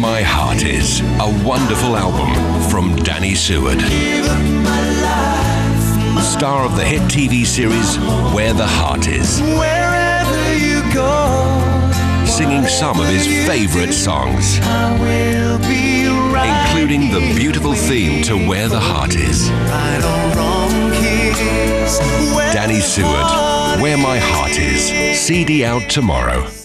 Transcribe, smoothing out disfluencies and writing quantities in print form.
Where My Heart Is, a wonderful album from Danny Seward. Star of the hit TV series Where the Heart Is. Wherever you go, Singing some of his favourite songs, I will be right, including the beautiful theme to Where the Heart Is. right or wrong kiss. Danny Seward, Where My Heart Is. CD out tomorrow.